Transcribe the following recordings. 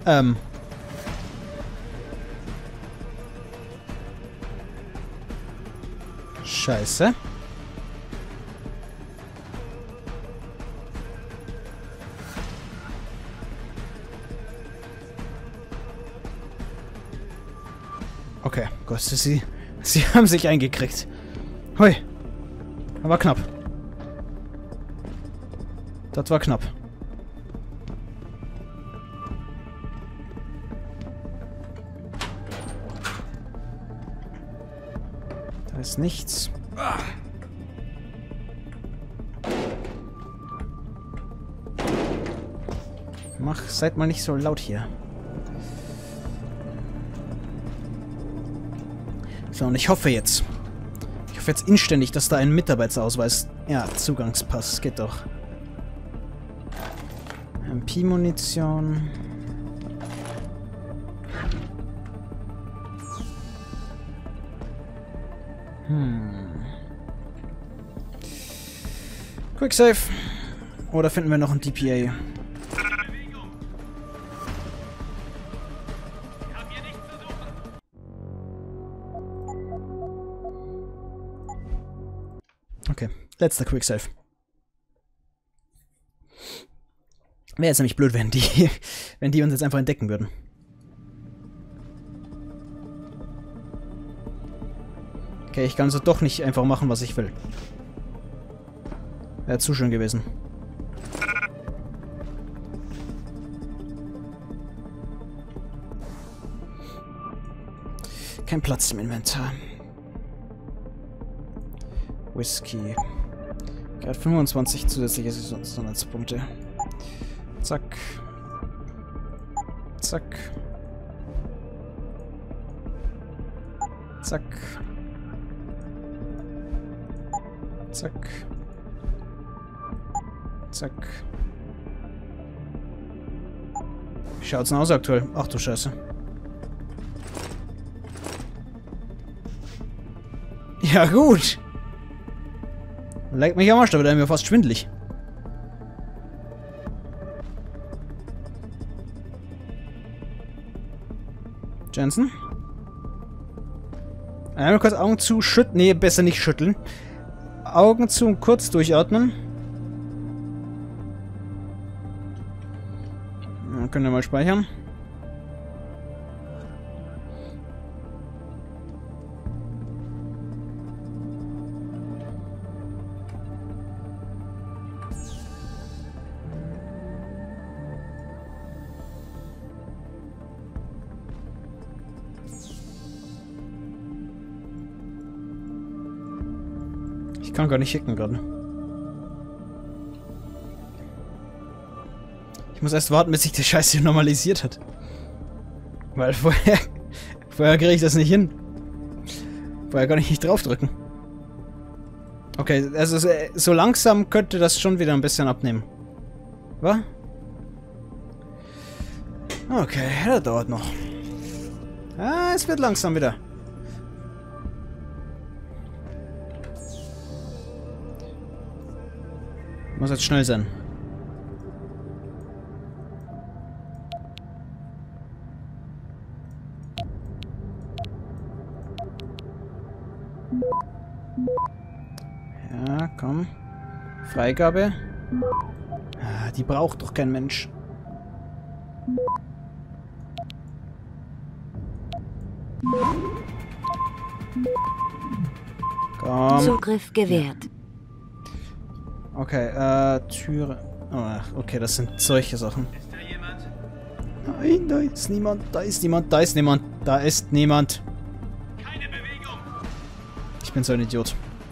Scheiße. Okay, Gott, sie haben sich eingekriegt. Hui. Aber knapp. Das war knapp. Da ist nichts. Seid mal nicht so laut hier. So, und ich hoffe jetzt inständig, dass da ein Mitarbeiterausweis... Ja, Zugangspass, geht doch. MP-Munition. Quick Save. Oder finden wir noch ein DPA? Okay, letzter Quick Save. Wäre jetzt nämlich blöd, wenn die uns jetzt einfach entdecken würden. Okay, ich kann also doch nicht einfach machen, was ich will. Wäre zu schön gewesen. Kein Platz im Inventar. Whisky. Er hat 25 zusätzliche Sonderpunkte. Zack. Zack. Zack. Zack. Zack. Wie schaut's denn aus aktuell? Ach du Scheiße. Ja gut. Leckt mich am Arsch, da wird mir fast schwindelig. Jensen? Einmal kurz Augen zu, schütteln. Nee, besser nicht schütteln. Augen zu und kurz durchatmen. Dann können wir mal speichern. Ich kann gar nicht schicken gerade. Ich muss erst warten, bis sich der Scheiß hier normalisiert hat. Weil vorher kriege ich das nicht hin. Vorher kann ich nicht draufdrücken. Okay, also so langsam könnte das schon wieder ein bisschen abnehmen. Was? Okay, das dauert noch. Ah, es wird langsam wieder. Muss jetzt schnell sein. Ja, komm. Freigabe. Ah, die braucht doch kein Mensch. Komm. Zugriff gewährt. Okay, Türe. Oh, okay, das sind solche Sachen. Ist da jemand? Nein, da ist niemand, da ist niemand, da ist niemand, da ist niemand. Keine Bewegung! Ich bin so ein Idiot.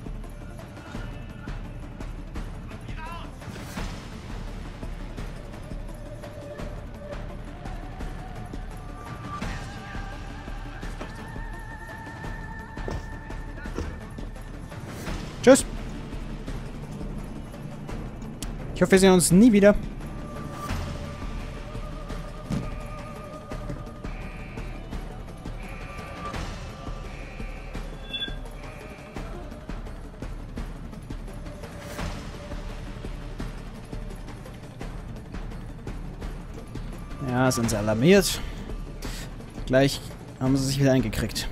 Tschüss. Ich hoffe, wir sehen uns nie wieder. Ja, sind sie alarmiert. Gleich haben sie sich wieder eingekriegt.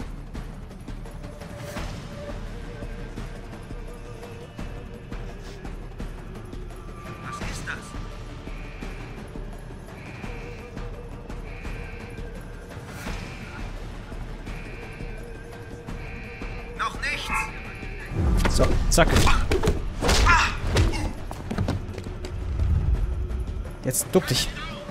Was ist das? Noch nichts! So, zack. Jetzt duck dich.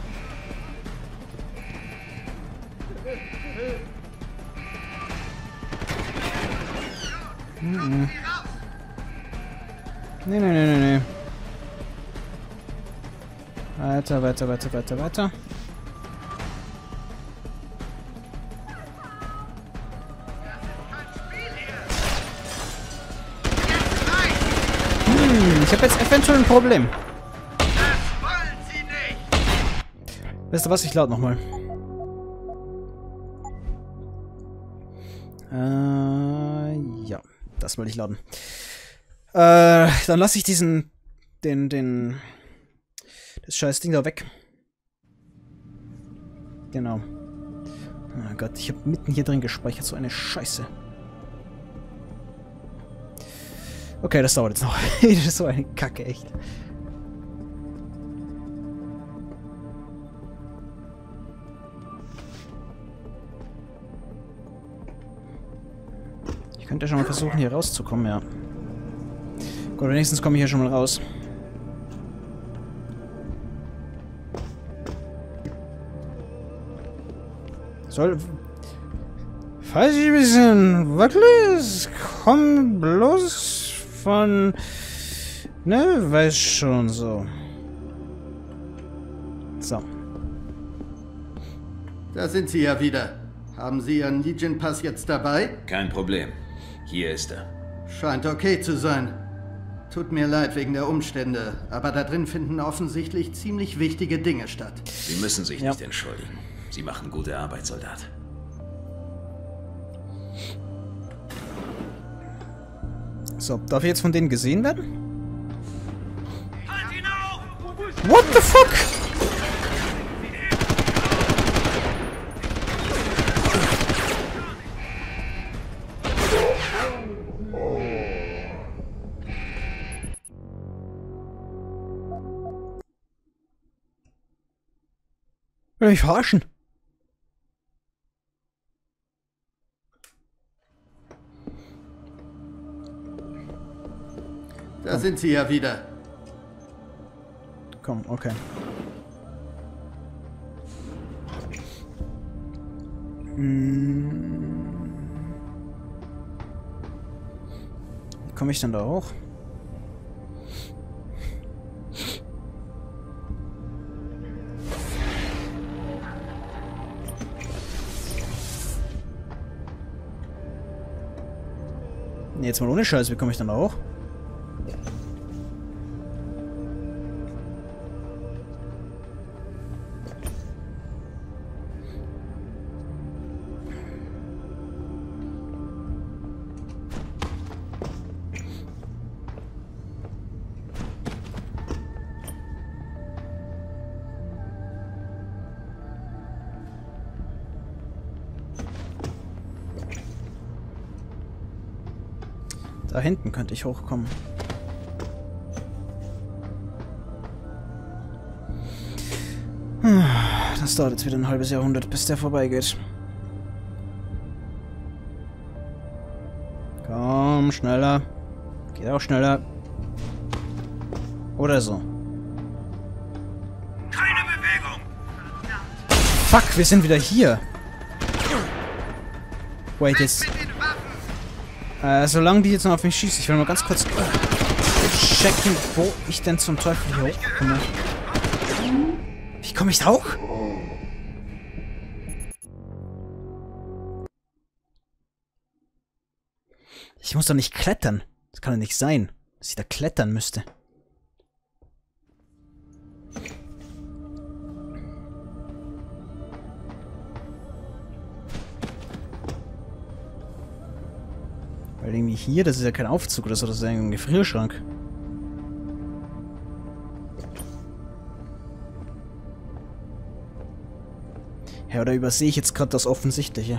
Nee. Weiter. Ich habe jetzt eventuell ein Problem. Das wollen Sie nicht! Weißt du was? Ich lade nochmal. Ja. Das wollte ich laden. Dann lasse ich das scheiß Ding da weg. Genau. Oh Gott, ich habe mitten hier drin gespeichert. So eine Scheiße. Okay, das dauert jetzt noch. Das ist so eine Kacke, echt. Ich könnte ja schon mal versuchen, hier rauszukommen, ja. Gut, wenigstens komme ich hier schon mal raus. Falls ich ein bisschen wackelig ist, komm bloß von... Ne, weiß schon so. So. Da sind Sie ja wieder. Haben Sie Ihren Legion-Pass jetzt dabei? Kein Problem. Hier ist er. Scheint okay zu sein. Tut mir leid wegen der Umstände, aber da drin finden offensichtlich ziemlich wichtige Dinge statt. Sie müssen sich nicht entschuldigen. Sie machen gute Arbeit, Soldat. So, darf ich jetzt von denen gesehen werden? Halt ihn auf! What the fuck? Will mich verarschen? Da sind Sie ja wieder. Komm, okay. Wie komme ich denn da hoch? Nee, jetzt mal ohne Scheiß, wie komme ich denn da hoch? Da hinten könnte ich hochkommen. Das dauert jetzt wieder ein halbes Jahrhundert, bis der vorbeigeht. Komm, schneller. Geht auch schneller. Oder so. Keine Bewegung! Fuck, wir sind wieder hier. Wait, jetzt... Mit den Waffen! Solange die jetzt noch auf mich schießt, ich will mal ganz kurz checken, wo ich denn zum Teufel hier hochkomme. Wie komme ich da hoch? Ich muss doch nicht klettern. Das kann doch nicht sein, dass ich da klettern müsste. Weil irgendwie hier, das ist ja kein Aufzug oder so, das ist ja ein Gefrierschrank. Ja, oder übersehe ich jetzt gerade das Offensichtliche?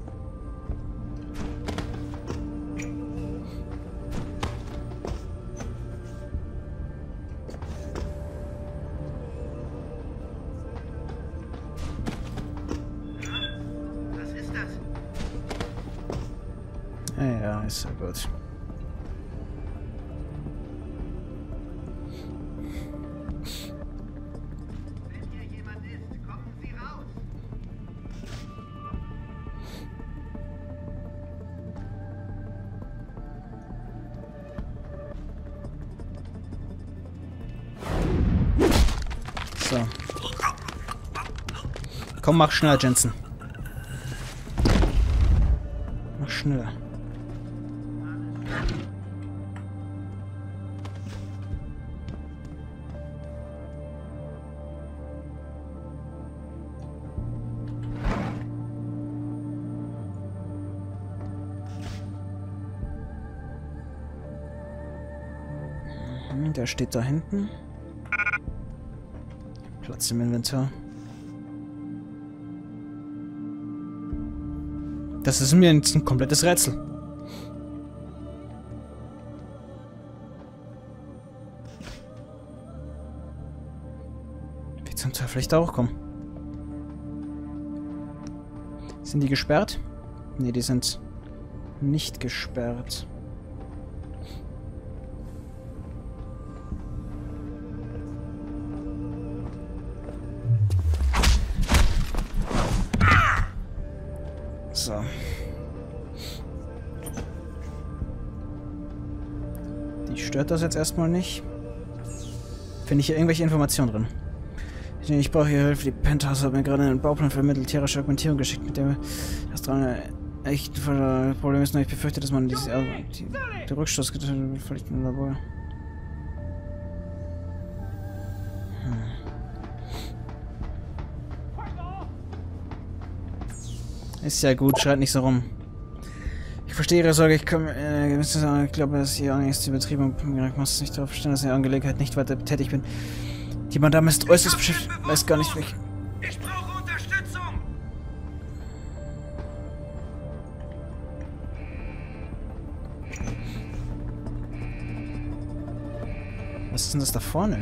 Was ist das? Ja, ist ja gut. Wenn hier jemand ist, kommen Sie raus. So. Komm, mach schneller, Jensen. Mach schneller. Der steht da hinten. Platz im Inventar. Das ist mir ein komplettes Rätsel. Wie zum Teufel ich da auch kommen? Sind die gesperrt? Ne, die sind nicht gesperrt. So. Die stört das jetzt erstmal nicht. Finde ich hier irgendwelche Informationen drin? Ich brauche hier Hilfe. Die Penthouse hat mir gerade einen Bauplan für militärische Augmentierung geschickt, mit der das dran echt Problem ist nur, ich befürchte, dass man die Rückstoß völlig im Labor. Ist ja gut, schreit nicht so rum. Ich verstehe Ihre Sorge, ich glaube, dass Ihr Angst ist übertrieben und ich muss nicht darauf bestehen, dass in der Angelegenheit nicht weiter tätig bin. Die Madame ist äußerst beschäftigt, weiß gar nicht, wie Ich brauche Unterstützung! Was ist denn das da vorne?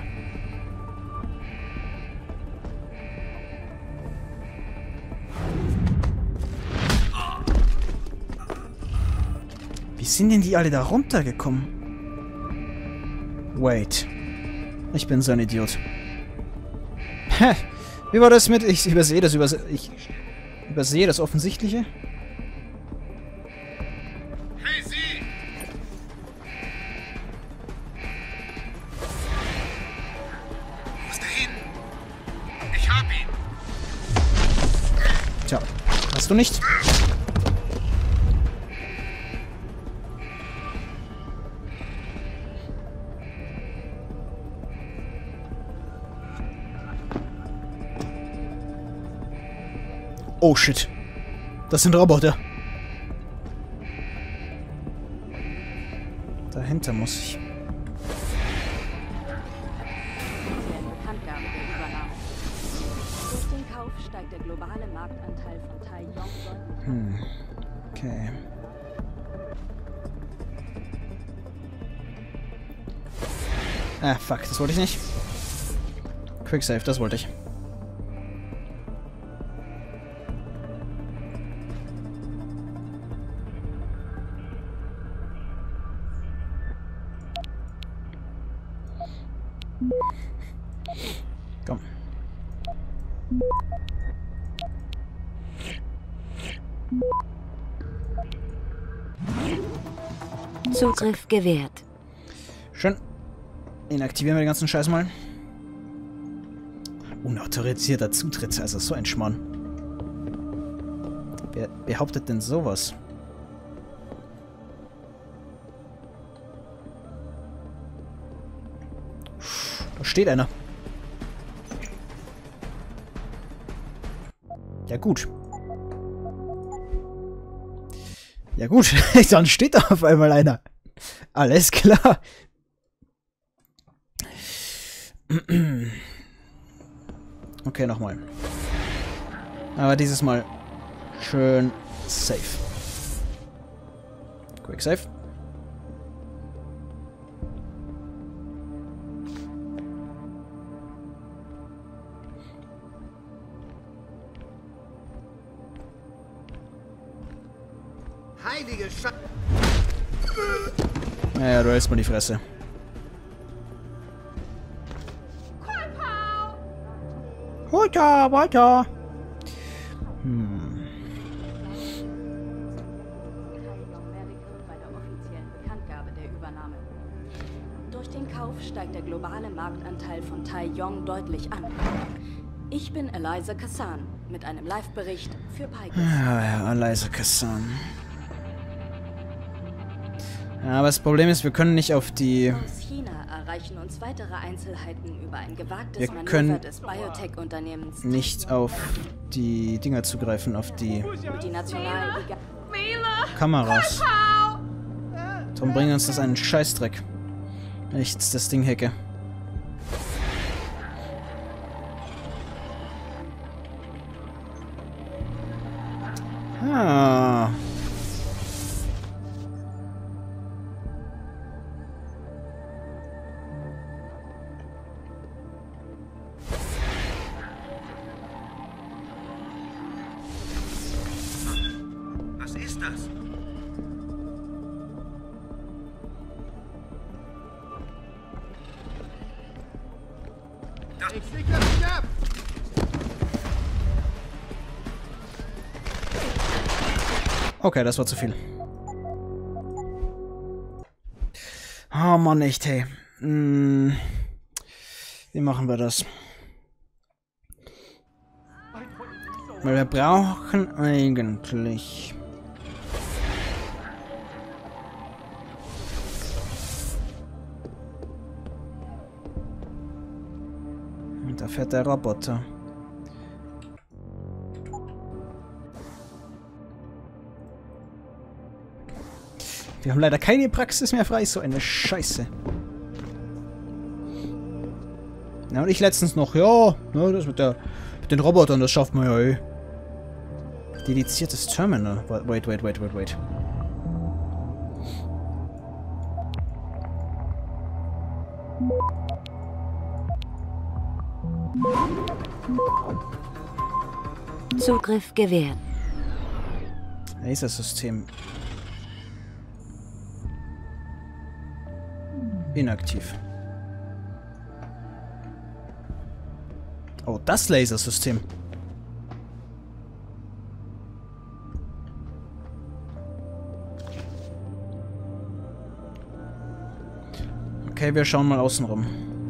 Wie sind denn die alle da runtergekommen? Wait. Ich bin so ein Idiot. Hä? Wie war das mit... Ich übersehe das Offensichtliche? Hey, Sie! Wo ist er hin? Ich hab ihn! Tja, hast du nicht? Oh shit. Das sind Roboter. Dahinter muss ich. Bekanntgabe der Übernahme. Durch den Kauf steigt der globale Marktanteil von Taiyong deutlich. Okay. Ah, fuck, das wollte ich nicht. Quicksave, das wollte ich. Komm. Zugriff gewährt. Schön. Inaktivieren wir den ganzen Scheiß mal. Unautorisierter Zutritt, also so ein Schmarrn. Wer behauptet denn sowas? Da steht einer. Ja gut. Ja gut, dann steht da auf einmal einer. Alles klar. Okay, nochmal. Aber dieses Mal schön safe. Quick save. Heilige Scheiße. Ja, du hältst mal die Fresse. Weiter, weiter. Bei der offiziellen Bekanntgabe der Übernahme. Durch den Kauf steigt der globale Marktanteil von Tai Yong deutlich an. Ich bin Eliza Kassan mit einem Live-Bericht für Picus. Ja, Eliza Kassan. Ja, aber das Problem ist, wir können nicht auf die... Aus China erreichen uns weitere Einzelheiten über ein gewagtes Wir Manöver können des Biotech-Unternehmens. nicht auf die Dinger zugreifen, auf die Multinationalen Kameras. Darum bringt uns das einen Scheißdreck, wenn ich jetzt das Ding hacke. Ah. Was ist das? Ich sichere dich ab! Okay, das war zu viel. Oh Mann, echt, hey. Wie machen wir das? Weil wir brauchen eigentlich... Und da fährt der Roboter. Wir haben leider keine Praxis mehr frei, so eine Scheiße. Na, und ich letztens noch, ja, das mit den Robotern, das schafft man ja eh. Dediziertes Terminal. Wait. Zugriff gewährt. Lasersystem. Inaktiv. Oh, das Lasersystem. Okay, wir schauen mal außen rum.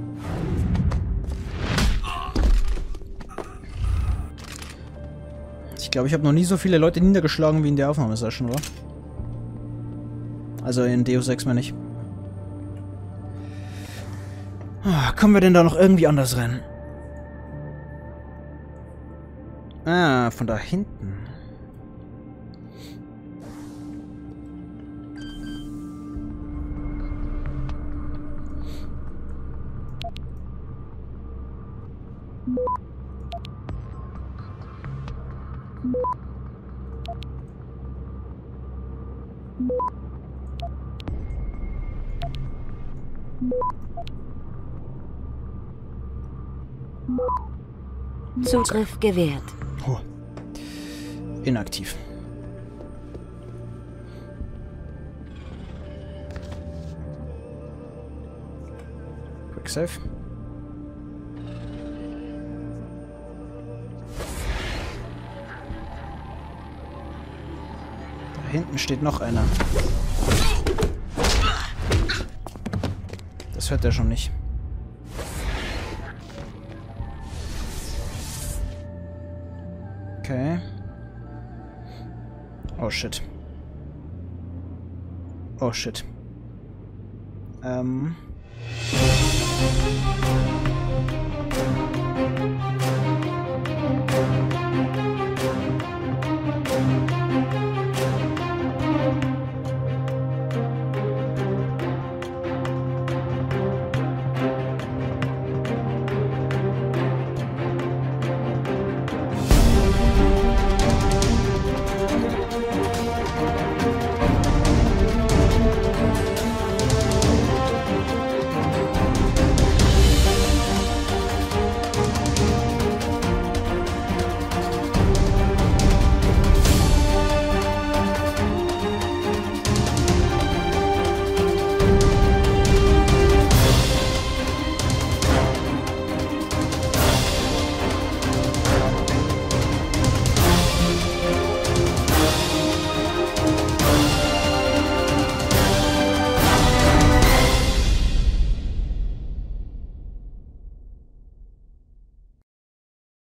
Ich glaube, ich habe noch nie so viele Leute niedergeschlagen wie in der Aufnahmesession, oder? Also in Deus Ex meine ich. Kommen wir denn da noch irgendwie anders rein? Ah, von da hinten. Zugriff gewährt. Oh. Inaktiv. Quick save. Da hinten steht noch einer. Das hört er schon nicht. Okay. Oh shit. Oh shit.